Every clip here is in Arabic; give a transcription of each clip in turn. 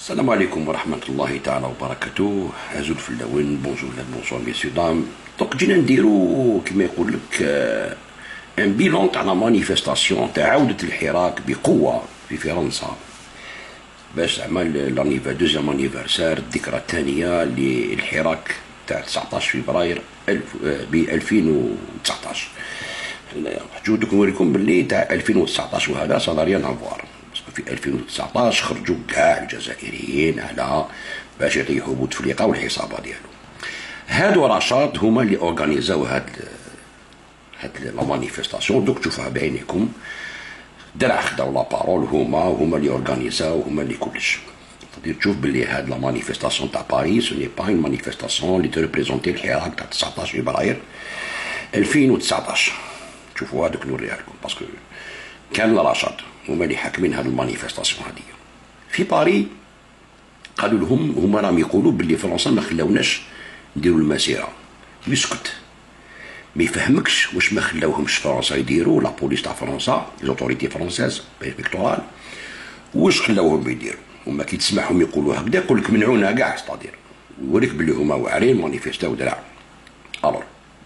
السلام عليكم ورحمة الله تعالى وبركاته. عزول في اللون. بونجور بونسوار ميسيو دام. دونك جينا نديرو كما يقول لك ان بيلون تاع لا مانيفيستاسيون تاع عودة الحراك بقوة في فرنسا باش زعما دوزيام انيفرسار الذكرى الثانية للحراك تاع 19 فبراير ب 2019. حجودك نوريكم باللي تاع 2019 وهذا سا ريان افوار. في 2019 خرجوا كاع الجزائريين على باش يطيحوا بوتفليقه والحصابه ديالو. هادو رشاد هما اللي اورغانيزاو هاد لا مانيفيستاسيون. دوك تشوفوها بعينيكم، درع خداو لا بارول، هما اللي اورغانيزاو، هما اللي كلش. تقدر تشوف باللي هاد لا مانيفيستاسيون تاع باريس سو ني با اون مانيفيستاسيون اللي تريبريزونتي الحراك تاع 19 فبراير 2019. شوفوا هادوك نوريها لكم باسكو كان رشاد هما اللي حاكمين هاد المانيفيستاسيون هادي. في باري قالوا لهم هما راهم يقولوا باللي فرنسا ما خلاوناش نديروا المسيره. يسكت، ما يفهمكش واش ما خلاوهمش فرنسا يديروا، لا بوليس تاع فرنسا لوتوريتي فرونسيز بيكتورال واش خلاوهم يديروا. هما كي تسمعهم يقولوا هكذا يقول لك منعونا كاع، ستادير يوريك باللي هما واعرين مانيفيستاو درع. الوغ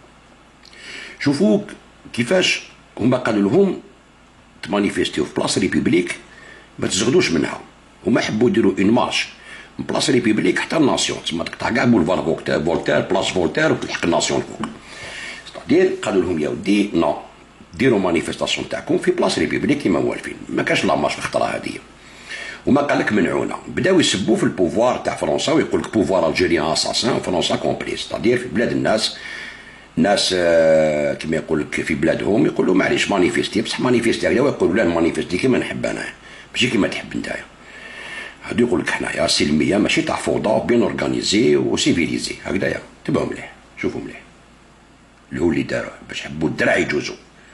شوفوا كيفاش هما قالوا لهم تمانيفيستيو في بلاصه ريبوبليك ما تزغدوش منها. هما حبوا يديروا اون مارش من بلاصه ريبوبليك حتى الناسيون، تسمى تقطع كاع بولفار فولتير بلاص فولتير وتلحق الناسيون فوق. ستادير قالوا لهم يا ودي نو، ديروا مانيفيستاسيون تاعكم في بلاص ريبوبليك كيما موالفين، ما كاش لا مارش الخطره هذه. وما قال لك منعونا، بداو يسبوا في البوفوار تاع فرنسا ويقول لك بوفوار الجيريان اساسان وفرنسا كومبليس. ستادير في بلاد الناس كما يقول لك في بلادهم يقولوا معليش مانيفيستي، بصح مانيفيستي هكذا ويقولوا لا مانيفيستي كيما نحب انا ماشي كيما تحب نتايا. هادو يقول لك حنايا سلميه ماشي تاع فوضى، بين اورغانيزي وسيفيليزي هكذايا. تبعوا مليح، شوفوا مليح اللي هو اللي داروه باش حبوا الدرع يجوزوا.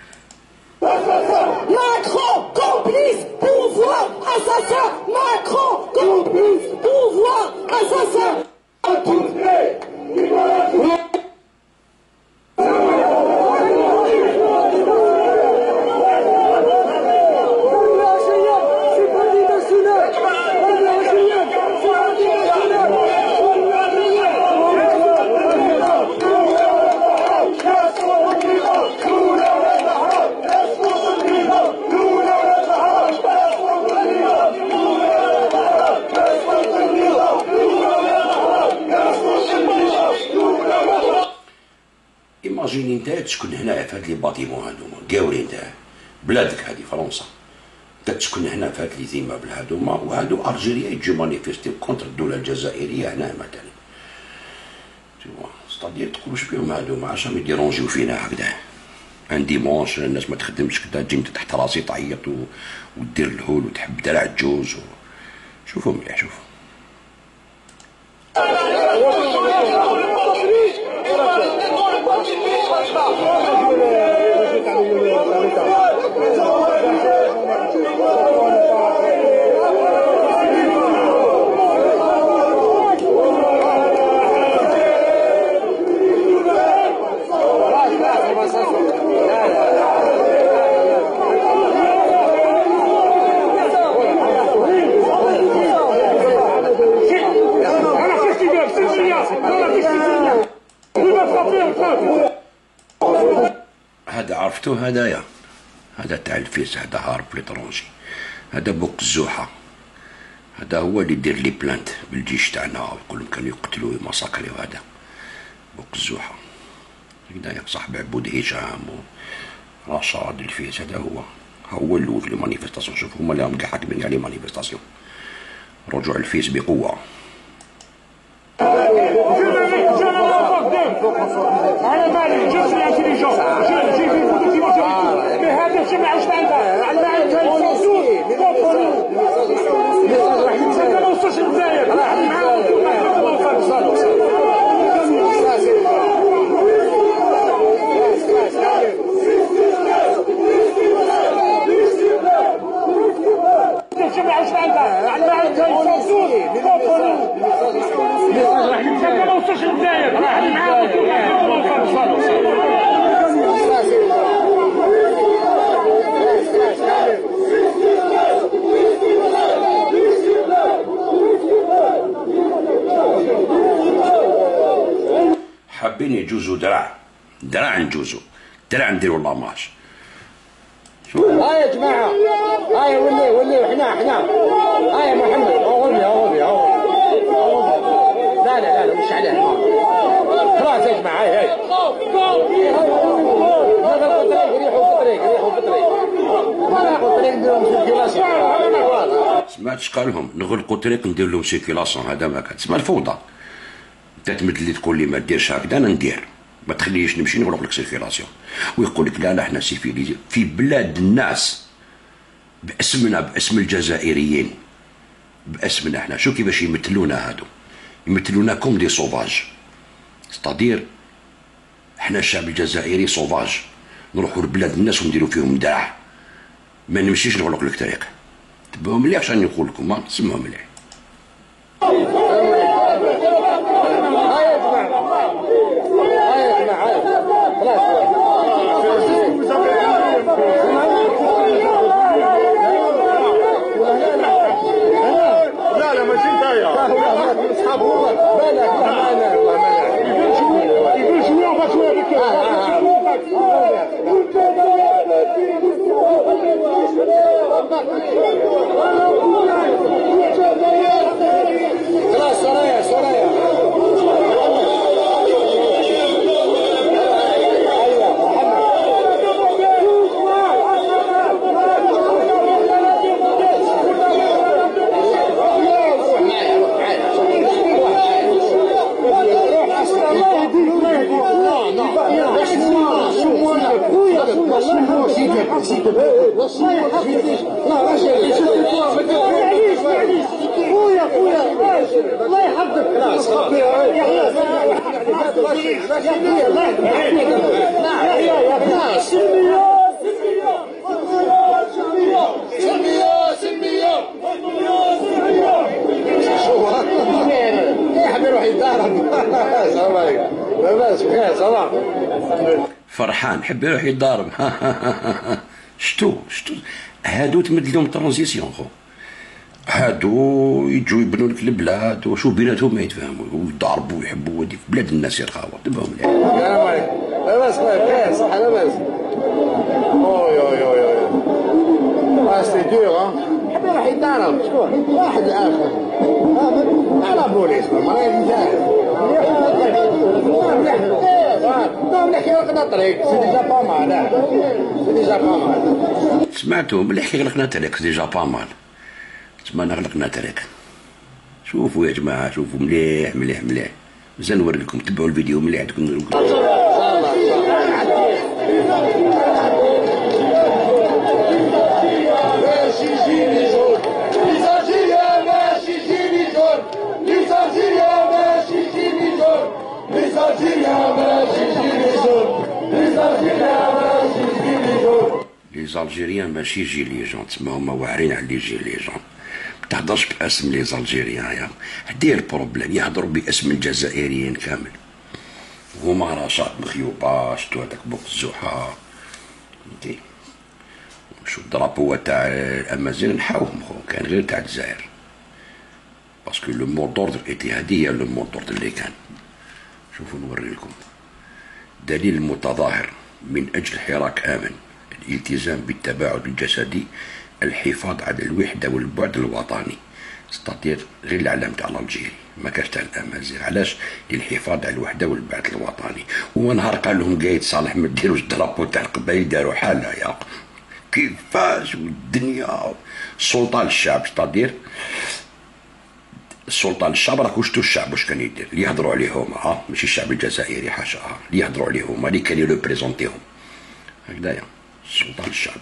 Macron complice, pouvoir assassin. Macron complice, pouvoir assassin. ايماجيني انت تسكن هنا في هاد لي باتيمون هادوما قاورين انت بلادك هادي فرنسا، انت تسكن هنا في هاد لي زيمابل هادوما وهادو الجيريا يجيو مانيفيستيو كونتر الدوله الجزائريه هنا مثلا. تيوا ستادير تقول واش بيهم هادوما عشان ما يديرونجيو فينا هكذا ان ديمونش الناس ما تخدمش كدا تجي انت تحت راسي تعيط ودير الهول وتحب درع الجوز شوفوا مليح شوفوا. هذا عرفتو هدايا، هذا تاع الفيس، هذا هارب في ليترونجي، هذا بوق الزوحه، هذا هو اللي يدير لي بلانت بالجيش تاعنا ويقول لهم كانوا يقتلوا ومساكريو. هذا بوق الزوحه هكذايا صاحب عبود هشام ورشاد الفيس. هذا هو الاول في لي مانيفيستاسيون. شوفوا هما اللي راهم كاع حاكمين كاع لي مانيفيستاسيون. رجوع الفيس بقوه. أنا مالي جو سوي انتيليجون جي في فوتو في موتوريتي مي هذا الشيء ما عادش عندها راح يتسنى ما وصلش للجزائر راح معاهم ما وصلش. الشيء ما عادش عندها راح يتسنى ما وصلش للجزائر راح معاهم ما وصلش. حابين يجوزوا دراع نجوزوا دراع نديروا لاماج. ها يا جماعة، ها ولي حنا ها يا محمد، غوبي لا مش عليه خلاص يا جماعة. هاي سمعتش قالهم نغلقوا الطريق ندير لهم سيركيلاسيون. هذا ما كان تسمى الفوضى. انت تمد لي تقول لي ما ديرش هكذا انا ندير، ما تخليش نمشي نغلق لك سيركيلاسيون. ويقول لك لا احنا سيفيليزي في بلاد الناس باسمنا، باسم الجزائريين، باسمنا احنا. شو كيفاش يمثلونا هادو؟ يمثلونا كوم دي سوفاج. ستادير احنا الشعب الجزائري سوفاج، نروحوا لبلاد الناس ونديروا فيهم دراع، ما نمشيش نغلق لك طريق. تبعوا مليح واش راني نقول لكم، سمعوا مليح. الله يحفظك. فرحان حب يروح يتضارب. شتو هادو تمد لهم ترانزيسيون خو، هادو يجوا يبنوا لك البلاد وشو بيناتهم ما يتفاهموا ويضاربوا ويحبوا وديك بلاد الناس يرخاوا. تبعوا مليح. السلام عليكم. لاباس بخير صحة لاباس. اوي سي دور حبي راح يتضارب. شكون؟ واحد اخر على بوليس مريض نتاعي. مليح يغلقنا الطريق سي ديجا با مال. سي ديجا با مال. سمعتوا مليح يغلقنا الطريق سي ديجا با مال. تسمى غلقنا الطريق. شوفوا يا جماعة، شوفوا مليح مليح مليح. مازال نوري لكم، تبعوا الفيديو مليح تكون. لي زالجيريان ماشي جيلي جون، تسمى هما واعرين على لي جيلي جون. ما تهضرش باسم لي زالجيريان، يا هادي البروبليم، يهضروا باسم الجزائريين كامل. هما رشاط مخيوبة، شتو هذاك بوق الزوحة، فهمتي؟ شو الدرابو تاع الامازيغ نحاوهم خو، كان غير تاع الجزائر. باسكو لو مو دوردر ايتي، هادي هي لو مو دوردر اللي كان. شوفوا نوري لكم دليل متظاهر من اجل حراك امن، الالتزام بالتباعد الجسدي، الحفاظ على الوحده والبعد الوطني. ستاتير غير العلم تاع الجيري، ما كاش تاع الامازيغ. علاش؟ للحفاظ على الوحده والبعد الوطني. هو نهار قال لهم قايد صالح ما ديروش الدرابو تاع القبائل، داروا حالة يا كيفاش والدنيا. السلطه للشعب، ستاتير السلطه للشعب. راكو شتو الشعب واش كان يدير؟ اللي يهضروا عليه هما، ماشي الشعب الجزائري حاشا، اللي يهضروا عليه هما، اللي كان يريبريزونتيهم هكذايا. السلطه للشعب.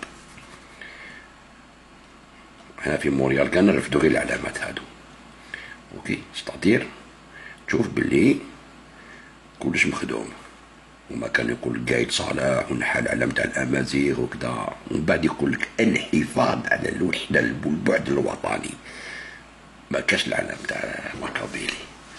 هنا في مونريال كان نرفدو غير العلامات هادو. اوكي، ستاتير تشوف باللي كلش مخدوم. وما كان يقول قايد صالح ونحى العلم تاع الامازيغ وكذا، ومن بعد يقول لك الحفاظ على الوحده والبعد الوطني. ما كاش العلم تاع ماكابيلي.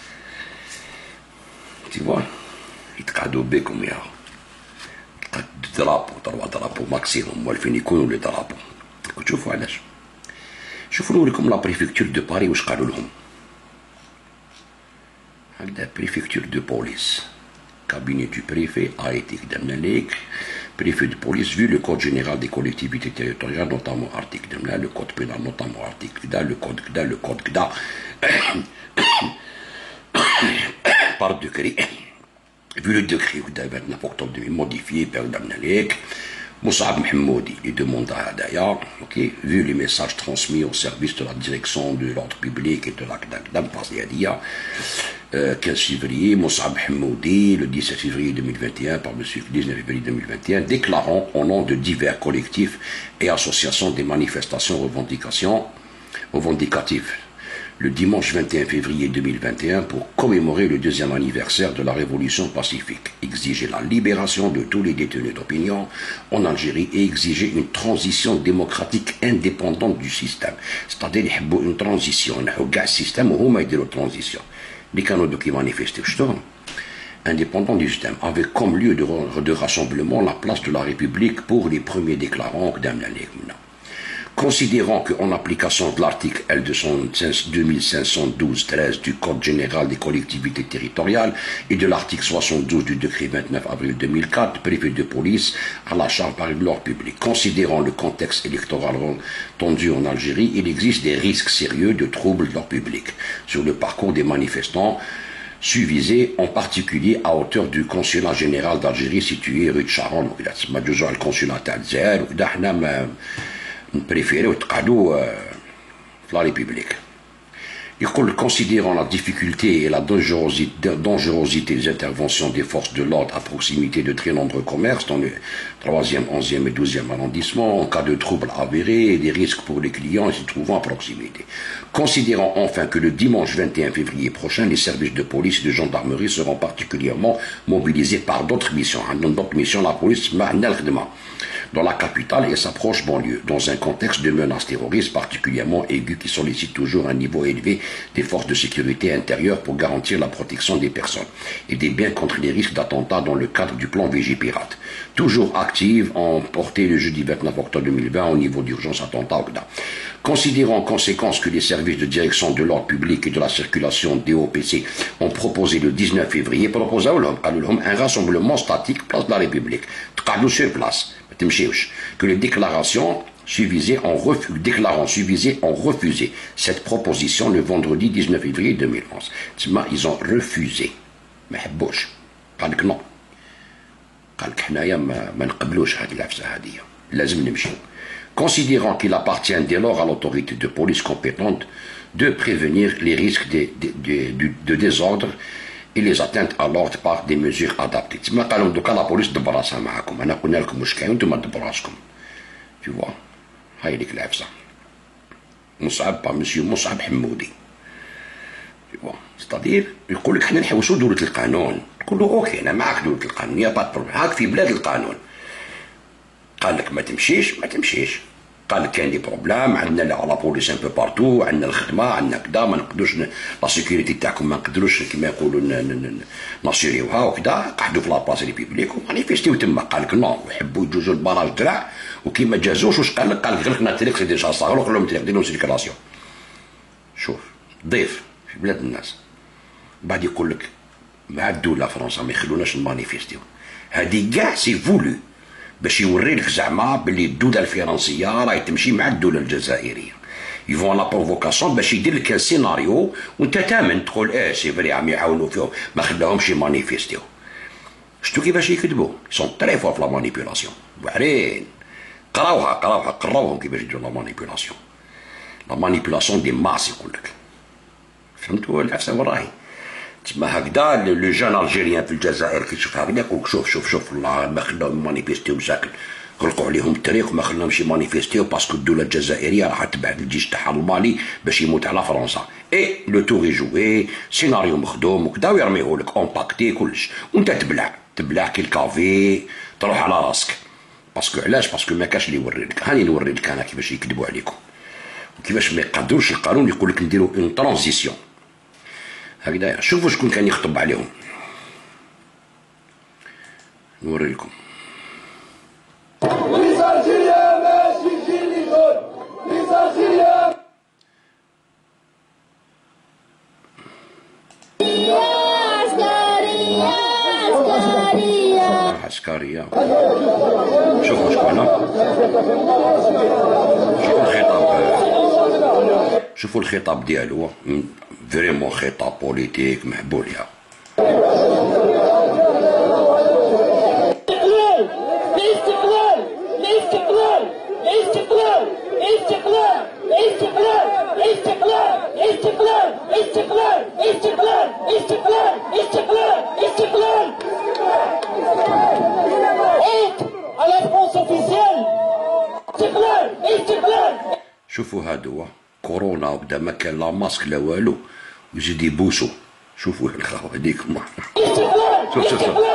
تيوا يتقعدوا بكم يا درابو، تروا درابو ماكسيموم موالفين يكونوا لي درابو. شوفوا علاش. شوفوا نوريكم لا بريفكتور دو باري واش قالوا لهم. هكذا بريفكتور دو بوليس cabinet du préfet, arrêté Kdamnalek, préfet de police, vu le code général des collectivités territoriales, notamment article Kdamna, le code pénal, notamment article Kda, le code Kda, par décret, vu le décret du 29 octobre 2000 modifié par Kdamnalek, Moussab Mohamoudi, les deux mandats d'ailleurs, vu les messages transmis au service de la direction de l'ordre public et de la Kdam, par 15 février, Moussab Mohamoudi, le 17 février 2021, par M. 19 février 2021, déclarant au nom de divers collectifs et associations des manifestations revendicatives, le dimanche 21 février 2021 pour commémorer le 2e anniversaire de la Révolution pacifique, exiger la libération de tous les détenus d'opinion en Algérie et exiger une transition démocratique indépendante du système. C'est-à-dire une transition, un système où il y a une transition. Les canaux qui manifestent, indépendant du système, avec comme lieu de rassemblement la place de la République pour les premiers déclarants d'Amnalek. Considérant qu'en application de l'article L2512-13 du Code général des collectivités territoriales et de l'article 72 du décret 29 avril 2004, préfet de police à la charge par l'ordre public. Considérant le contexte électoral tendu en Algérie, il existe des risques sérieux de troubles de l'ordre public sur le parcours des manifestants suvisés, en particulier à hauteur du consulat général d'Algérie situé rue de Charon. Le consulat d'Alger, préféré au la République. Considérant la difficulté et la dangerosité des interventions des forces de l'ordre à proximité de très nombreux commerces dans le 3e, 11e et 12e arrondissement, en cas de troubles avérés et des risques pour les clients s'y trouvant à proximité. Considérant enfin que le dimanche 21 février prochain, les services de police et de gendarmerie seront particulièrement mobilisés par d'autres missions. D'autres missions, la police dans la capitale et sa proche banlieue, dans un contexte de menaces terroristes particulièrement aigus qui sollicite toujours un niveau élevé des forces de sécurité intérieure pour garantir la protection des personnes et des biens contre les risques d'attentats dans le cadre du plan Vigipirate. Toujours active en portée le jeudi 29 octobre 2020 au niveau d'urgence attentat au Kda. Considérant en conséquence que les services de direction de l'ordre public et de la circulation DOPC ont proposé le 19 février, un rassemblement statique place de la République, sur place, que les déclarations suffisées ont refusé cette proposition le vendredi 19 février 2011. Ils ont refusé. ما حبوش. قال لك non. قال لك حنايا ما نقبلوش هذه العفسه هذه. لازم نمشيو. Considérant qu'il appartient dès lors à l'autorité de police compétente de prévenir les risques de désordre et les atteintes à l'ordre par des mesures adaptées. Tu vois, la police de Barassa معكم. أنا قلنا لكم مش كاين وانتم تدبروا راسكم. Tu vois, هاي ديك العفسة. مصعب par monsieur مصعب حمودي. Tu vois, c'est-à-dire يقول لك حنا نحوسوا دولة القانون. تقول له أوكي أنا معك دولة القانون يا با بروبليم. هاك في بلاد القانون. قال لك ما تمشيش ما تمشيش. قال لك كاين دي بروبلام عندنا لا بوليس ان بو بارتو عندنا الخدمه عندنا كذا ما نقدروش لا سيكوريتي تاعكم ما نقدروش كيما يقولوا ناسيريوها وكذا قعدوا في لاباس ريبيبليك ومانيفيستيو تما قال لك نو يحبوا يجوزوا البراج درع وكيما جازوش واش قال لك غلقنا الطريق سي ديجا صغار وخلوهم الطريق ديروا سيركلاسيون. شوف ضيف في بلاد الناس بعد يقول لك مع الدوله فرنسا ما يخلوناش نمانيفيستيو هذه كاع سي فولو باش يوري لك زعما باللي الدوله الفرنسيه راهي تمشي مع الدوله الجزائريه يفون لا بروفوكاسيون باش يدير لك سيناريو وانت تامن تقول سي فري عم يعاونوا فيهم ما خلاهمش مانيفيستيو. شتو كيفاش يكذبوا سون تري فور في لا مانيبيولاسيون واعرين قراوهم كيفاش يديروا لا مانيبيولاسيون دي ماس يقول لك فهمتوا العفسه وين راهي تما هكذا لو جون الجيريان في الجزائر كيشوف هكذا يقول شوف ما خلاهم مانيفيستيو مساكن غلقوا عليهم الطريق وما خلاهمش مانيفيستيو باسكو الدوله الجزائريه راح تبعث الجيش تاعها المالي باش يموت على فرنسا اي لو تور جوي سيناريو مخدوم وكذا ويرميه لك امباكتي كلش وانت تبلع كي الكافي تروح على راسك باسكو علاش باسكو ما كاش اللي يوري لك هاني نوري لك انا كيفاش يكذبوا عليكم وكيفاش ما يقدروش القانون يقول لك نديروا اون ترانزيسيون هكذا. شوفوا شكون كان يخطب عليهم نوري لكم. عسكرية. شوفوا شكون، شوفوا الخطاب، شوفوا الخطاب ديالو، فريمون خطاب بوليتيك محبول. يا شوفوا هادو كورونا وبدا ما كان لا ماسك لا والو ويزيد يبوسوا. شوفوا الخاوة هذيك شوف شوف شوف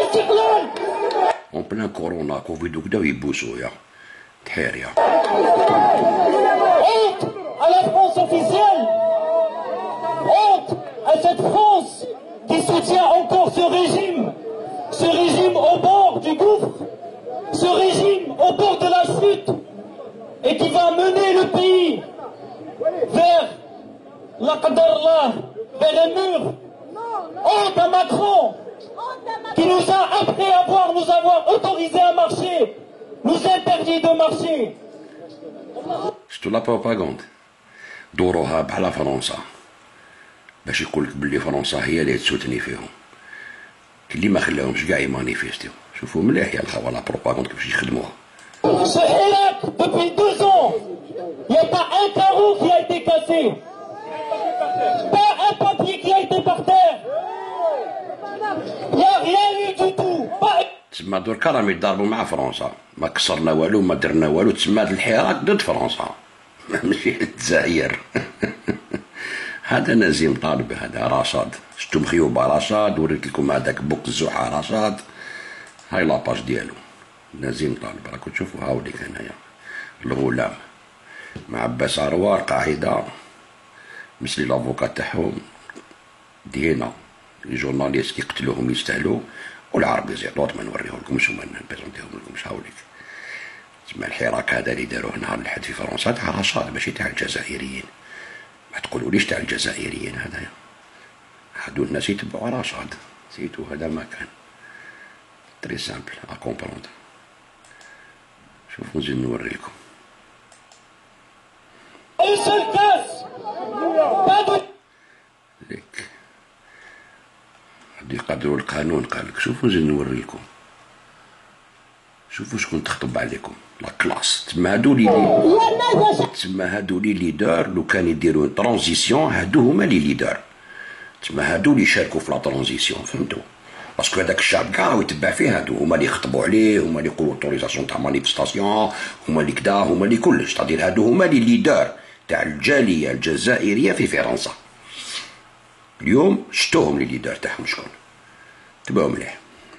اون بلان كورونا كوفيد وكدا ويبوسوا. يا تحير. يا à la France officielle, honte à cette France qui soutient encore ce régime au bord du gouffre, ce régime au bord de la chute, et qui va mener le pays vers la Qadarallah, vers un mur. Honte à Macron, qui nous a, après nous avoir autorisé à marcher, nous interdit de marcher. شتو لا بروباغوند دوروها بحال فرنسا باش يقولك بلي فرنسا هي اللي تسوتني فيهم، اللي ما خلاهمش كاع يمانيفيستيو. شوفوا مليح يا الخوا لا بروباغوند كيفاش يخدموها. Ce Irak, depuis 2 ans, il n'y a pas un carreau qui a été cassé, pas un papier qui a été par terre, il n'y a rien eu du tout. تسمى دركا راهم يضاربوا مع فرنسا، ما كسرنا والو ما درنا والو، تسمى الحراك ضد فرنسا ماشي الجزائر. هذا نزيم طالب، هذا رشاد. شفتو مخيوبه رشاد، وريت لكم هذاك بوك الزحى رشاد. هاي لاباج ديالو نزيم طالب، راكم تشوفوا هاوليك هنايا الغلام مع عباس عروار قاعده مثلي لافوكا تاعهم دينا لي جورناليست كيقتلوهم يستاهلوا، والعربي زيطوط ما نوريهولكمش وما نبريزونتيهولكمش. هاوليك تسمى الحراك هذا اللي داروه نهار الحد في فرنسا تاع رشاد ماشي تاع الجزائريين. ما تقولوليش تاع الجزائريين، هذايا هادو الناس يتبعوا رشاد سيتو. هذا ما كان تري سامبل ا كومبروندر. شوفوا نزيد نوريلكم. ليك غادي يقدروا القانون قالك. شوفوا نزيد نوريلكم. شوفوا شكون تخطب عليكم لا كلاس. تما هادو لي ليدر لو كان يديروا ترانزيسيون، هادو هما لي ليدر. تما هادو اللي يشاركوا في لا ترانزيسيون، فهمتوا؟ باسكو هذاك الشعب كاع راه يتبع فيه. هادو هما اللي يخطبوا عليه، هما اللي يقولوا اوتوريزاسيون تاع مانيفستاسيون، هما اللي كدا، هما اللي كلش. تادير هادو هما لي ليدر تاع الجاليه الجزائريه في فرنسا. اليوم شفتوهم لي ليدر تاعهم شكون. تبعوا مليح.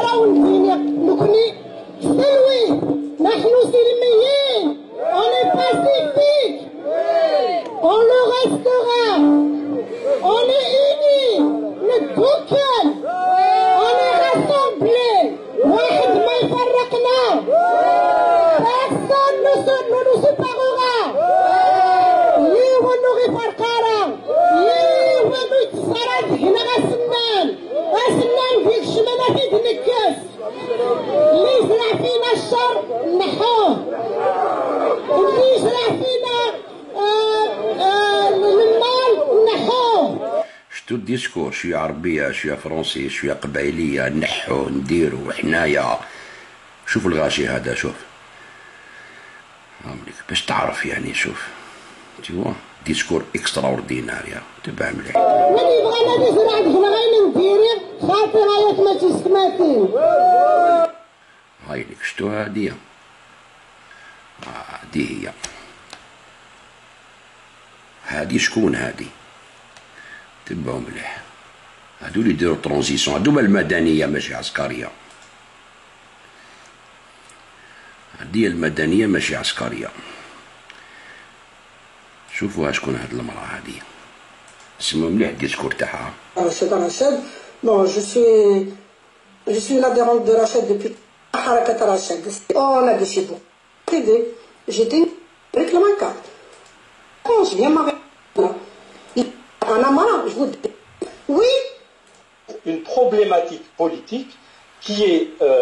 سلوي، نحن سلميين، on est pacifique, on le restera, on est unis, نتوكل، on est rassemblés، واحد ما يفرقنا، personne ne nous séparera، لي ونغي فرقارا، لي ونو يتصرد هنا غسنان فيك الشمالة تتنكس. اللي يزرع فينا الشر نحوه، اللي يزرع فينا المال نحوه. شتو الديسكور شويه عربيه شويه فرنسي شويه قبايليه، نحو نديرو حنايا. شوف الغاشي هذا، شوف هامليك باش تعرف يعني. شوف تيوا ديسكور اكسترا اوردينار. يا تبع مليح. من يبغى ما يزرع هنا غير نديري خاطر رايك ما تسماتين. هاي ليك شتو هادي، هادي هي. هادي شكون هادي؟ تبعوا مليح. هادو اللي يديرو ترانزيسيون، هادو المدنيه ماشي عسكريه. هادي المدنيه ماشي عسكريه. شوفوها شكون هاد المراه هادي، سمعوا مليح الديسكور تاعها. Rachad, bon, je suis l'adhérente de Rachad depuis Harakat Rachad. On a décidé pour aider. J'étais avec la carte. Quand je viens m'arrêter, en Amara, je vous dis. Oui. Une problématique politique qui est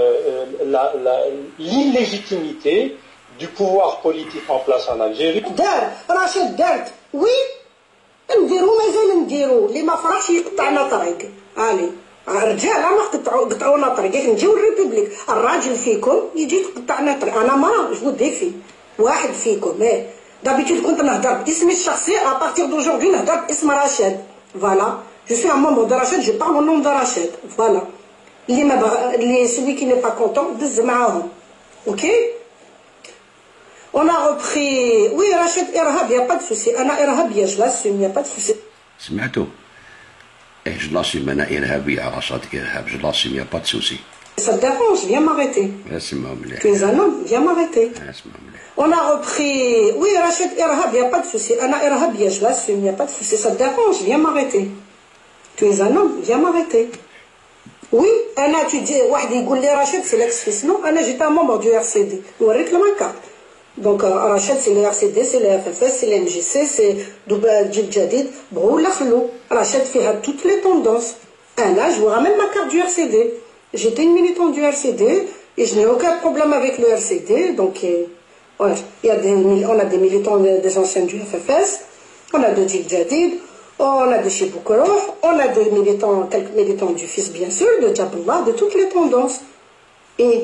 l'illégitimité du pouvoir politique en place en Algérie. دار رشيد دارت وي نديرو مازال نديرو اللي ما فرحش يقطعنا طريق علي الرجال ما قطعونا طريق ياك نجيو للريبوبليك الراجل فيكم يجي يقطعنا طريق انا مرة جو ديفي واحد فيكم دابيتود كنت نهضر باسمي الشخصي ابارتيغ دوجوردي نهضر باسم رشاد فوالا جو سوي ان مومبر دو رشاد جو بارل او نون دو رشاد فوالا اللي ما بغا اللي سوي كي ني با كونتون دز معاهم اوكي On a repris. Oui, Rachid Irhab, il n'y a pas de souci. Anna Irhab, je l'assume, il n'y a pas de souci. سمعتوا؟ إيه je l'assume أنا إرهابي رشاد إرهاب je l'assume il n'y a pas de souci. Ça te dérange, viens m'arrêter. اسمع مليح. Tu es un homme, viens m'arrêter. اسمع مليح. On a repris. Oui, Rachid Irhab, il n'y a pas de souci. Anna Irhab, je l'assume, il n'y a pas de souci. Ça te dérange, viens m'arrêter. Tu es un homme, viens m'arrêter. Oui, Anna, tu dis, واحد يقول لي Rachid, c'est l'ex-fils. Non, Anna, j'étais un membre du RCD. نوريك لما carte. Donc Rachid c'est le RCD, c'est le FFS, c'est le MJC, c'est Djil Jadid, Broula Khlou. Rachid fait toutes les tendances. Là, je vous ramène ma carte du RCD. J'étais une militante du RCD et je n'ai aucun problème avec le RCD. Donc ouais, on a des militants des anciens du FFS, on a de Djil Jadid, on a de Chiboukoro, on a des militants, quelques militants du FIS bien sûr, de Djaballah, de toutes les tendances. Et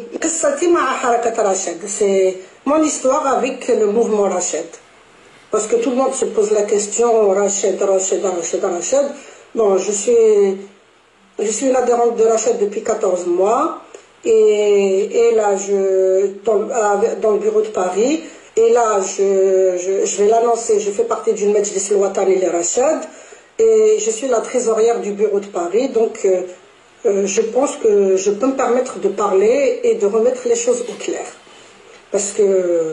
c'est mon histoire avec le mouvement Rachid. Parce que tout le monde se pose la question Rachid. Bon, je suis une adhérente de Rachid depuis 14 mois. Et là, dans le bureau de Paris. Et là, je vais l'annoncer. Je fais partie d'une Majlis al-Watani les Rachid. Et je suis la trésorière du bureau de Paris. Donc, je pense que je peux me permettre de parler et de remettre les choses au clair. Parce que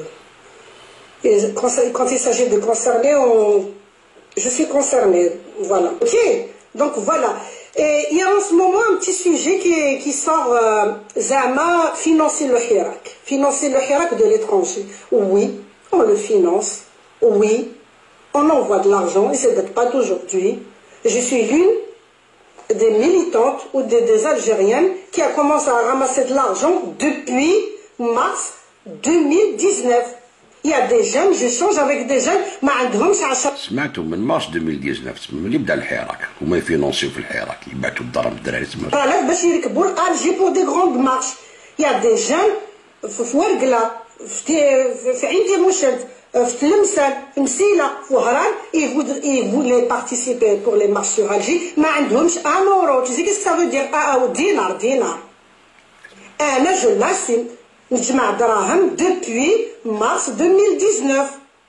quand il s'agit de concerner, je suis concernée. Voilà. Ok. Donc voilà. Et il y a en ce moment un petit sujet qui sort, Zama, financer le Hirak. Financer le Hirak de l'étranger. Oui, on le finance. Oui, on envoie de l'argent et ça ne date pas d'aujourd'hui. Je suis l'une des militantes ou des Algériennes qui a commencé à ramasser de l'argent depuis mars 2019. Il y a des jeunes, j'échange avec des jeunes, ما عندهمش 10. سمعتوا من مارس 2019 ملي بدا الحراك هما يفينونسيو في الحراك يبعثوا الضرب الدراري تما طالب باش يركبوا الالجي بور دي غروند مارش. Il y a des jeunes في ورقله في عين تيموشنت في تلمسان في مسيله في وهران ils voulaient participer pour les marches sur Alger ما عندهمش 1 euro. Tu sais qu'est-ce que ça veut dire دينار. انا je l'assume. نجمع دراهم depuis mars 2019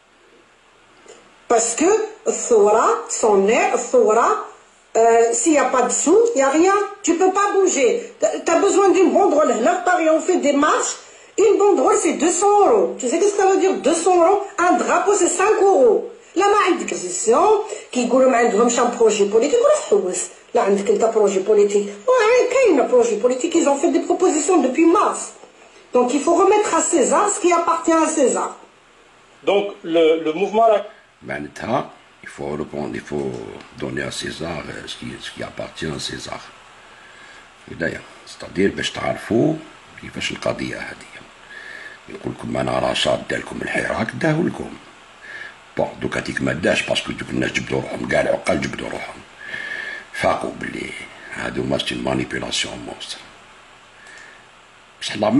parce que الثورة son nez الثورة s'il n'y a pas de sous il n'y a rien, tu peux pas bouger. Tu as besoin d'une banderole. Là Paris on fait des marches, une banderole c'est 200 euros. Tu sais qu'est-ce que ça veut dire 200 euros? Un drapeau c'est 5 euros. لا ما عندك زيسيون كيقولوا ما عندهمش ان بروجي بوليتيك ولا حوس. لا عندك انت بروجي بوليتيك كاين بروجي بوليتيك. ils ont fait des propositions depuis mars. Donc il faut remettre à César ce qui appartient à César. Donc le mouvement... معناتها il faut répondre, il faut donner à César ce qui appartient à César. هدايا c'est-à-dire باش تعرفوا كيفاش القضية هذه. يقول لكم أنا رشاد دالكم الحراك داه لكم. بون دوك هذيك ما داش باسكو دوك الناس جبدوا روحهم كاع العقال جبدوا روحهم. فاقوا بلي هادو ماستي مانيبيلاسيون مونستر. بصح لا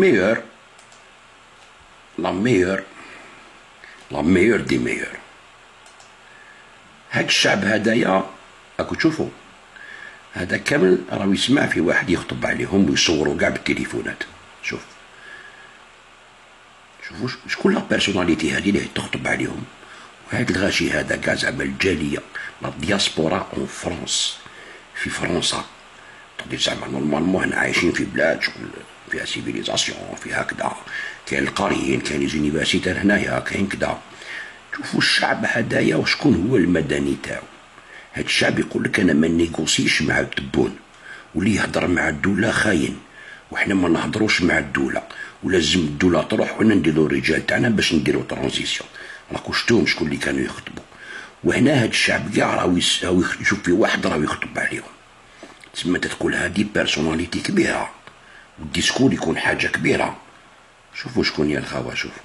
ميور دي ميور هاك الشعب هدايا راكو تشوفوا هذا كامل راهو يسمع في واحد يخطب عليهم ويصوروا كاع بالتليفونات. شوفوا شكون لا بيرسوناليتي هذه اللي تخطب عليهم. وهذا الغاشي هذا كاع زعما الجاليه لا دياسبورا اون فرانس في فرنسا. تقدر زعما نورمالمون هنا عايشين في بلاد شغل فيها سيفيليزاسيون فيها هكذا. كاين القاريين كاين لي زونيفرسيتير هنايا كاين كذا. شوفوا الشعب هدايا وشكون هو المدني تاعو. هاد الشعب يقول لك انا ما نيغوسيش مع التبون واللي يهضر مع الدوله خاين وحنا ما نهضروش مع الدوله ولازم الدوله تروح وحنا نديرو الرجال تاعنا باش نديرو ترانزيسيون. راكو شفتوهم شكون اللي كانوا يخطبوا. وهنا هاد الشعب كاع راهو يشوف في واحد راهو يخطب عليهم. تسمى تقول هادي بيرسوناليتي كبيره والديسكور يكون حاجة كبيرة. شوفوا شكون يا الخوا، شوفوا.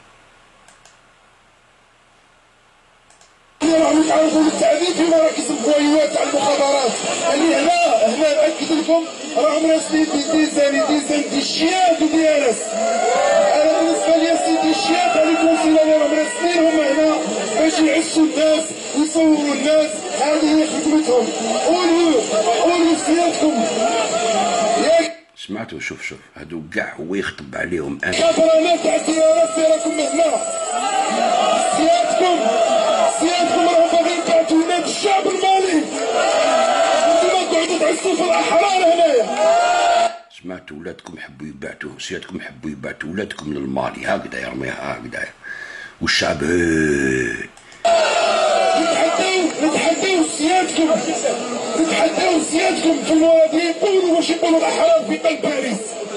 راهم يتعرضوا للتعذيب في مراكز القويات تاع المخابرات، اللي هنا نأكد لكم راهم راسلين ديزان دي الشياب وديالس. انا بالنسبه لي سيدي الشياب هذه الكونسيلا اللي راهم راسلينهم هنا باش يعسوا الناس ويصوروا الناس، هذه هي خدمتهم. قولوا سيادتكم ياك سمعتوا؟ شوف هادو كاع هو يخطب عليهم. كابرانات تاع الديارات في راكم هنا. سيادتكم راهم باغيين تعطوا ولاد الشعب المالي، انتما تقعدوا تعسوا في الاحرار هنايا. سمعتوا؟ ولادكم حبوا يبعتوا، سيادتكم حبوا يبعتوا ولادكم للمالي، هكذا يرميها هكذا، والشعب نتحداو سيادتكم في المواطنين، قولوا واش يقولوا الاحرار في قلب باريس.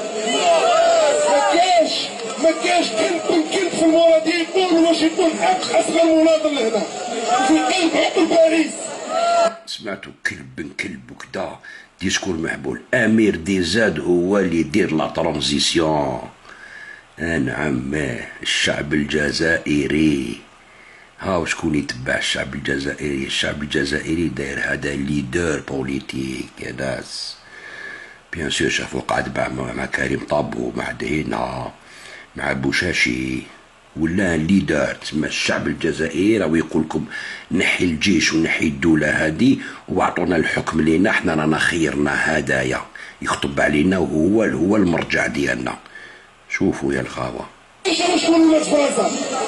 ما كاش كلب في المواطنين، قولوا واش يقول حق اصغر مناضل هنا في قلب عقل باريس. سمعتوا؟ كلب وكدا، ديسكور محبول. امير ديزاد هو اللي يدير لا ترانزيسيون. نعم، الشعب الجزائري. هاو شكون يتبع الشعب الجزائري؟ الشعب الجزائري داير هذا ليدر بوليتيك يا ناس. بيان سور شافوا قاعد مع كريم طابو، مع دهينا، مع بوشاشي، ولا ليدر. تسمى الشعب الجزائري راهو يقول لكم نحي الجيش ونحي الدوله هذه واعطونا الحكم لينا، حنا رانا خيرنا هدايا، يخطب علينا وهو المرجع ديالنا. شوفوا يا الخاوه. شكون ولاد فرنسا؟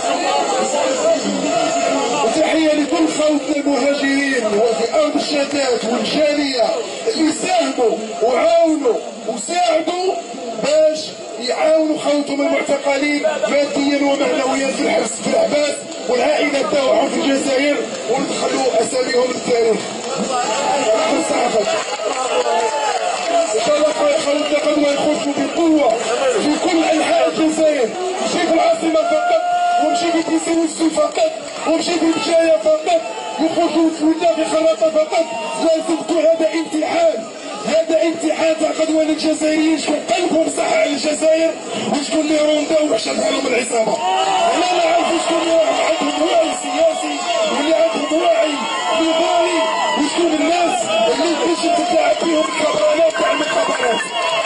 وتحيه لكل خوتنا المهاجرين وفي ارض الشتات والجاليه اللي ساهموا وعاونوا وساعدوا باش يعاونوا خوتهم المعتقلين ماديا ومعنويا في الحبس في الحباس، والعائلات تاعهم في الجزائر، وندخلوا اساميهم للتاريخ. نحن صحفه ان شاء الله خوتنا قدروا يخرجوا بقوه في كل انحاء الجزائر، ماشي في العاصمه فقط، ومشي في تيسيوس فقط، ومشي في بجايه فقط، يخرجوا في خلاطه فقط. لازمتوا هذا امتحان تاع قدوان الجزائريين، شكون قلبهم صح على الجزائر وشكون اللي روندا وحشد لهم العصابه. انا نعرف شكون اللي عندهم وعي سياسي واللي عندهم وعي نضالي، وشكون الناس اللي تجي تتلاعب بهم الكبرانات تاع المخابرات.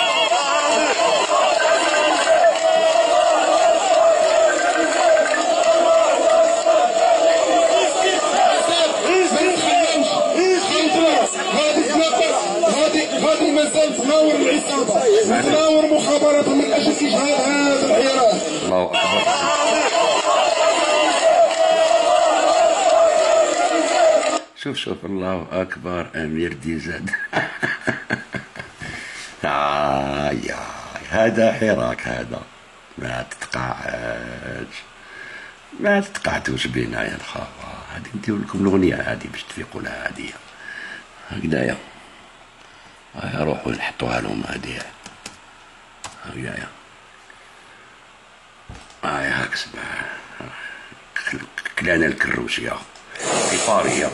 هذه مازال تناور العصابه، تناور مخابراتهم من اجل اجهاض هذا الحراك. الله اكبر. شوف الله اكبر. امير ديزاد. هذا حراك، هذا ما تتقعدوش بينا يا الخاوه. هذه ندير لكم الاغنيه هذه باش تفيقوا لها، هذه هكذايا. روحوا نحطوها لهم هذه هكذايا. هاك سمع كلانا الكروسيه في باريا.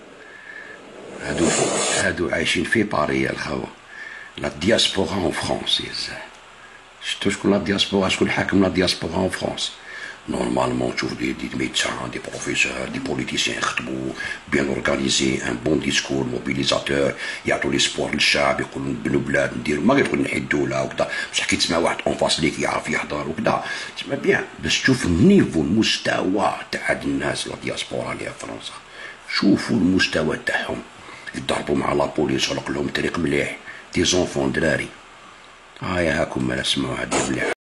هادو عايشين في باريا الخوا. لا دياسبورا اون فرانس. شفتوا شكون لا دياسبورا؟ شكون حاكم لا دياسبورا اون فرانس؟ نورمالمون تشوف دي ميدسان، دي بروفيسور، دي بوليتيسيان يخطبوا بيان اورغانيزي، ان بون ديسكور موبيليزاتور، يعطوا ليسبوار للشعب، يقولوا نبنوا بلاد نديروا، ما يقول نحي الدوله وكذا، بصح كي تسمع واحد اون فاس ليك يعرف يحضر وكذا تسمع بيان، باش تشوف النيفو المستوى تاع الناس لا دياسبورا اللي في فرنسا. شوفوا المستوى تاعهم، يضربوا مع لابوليس خلق لهم طريق مليح، دي زونفون دراري. هاكم ما نسمعوا هذه مليح.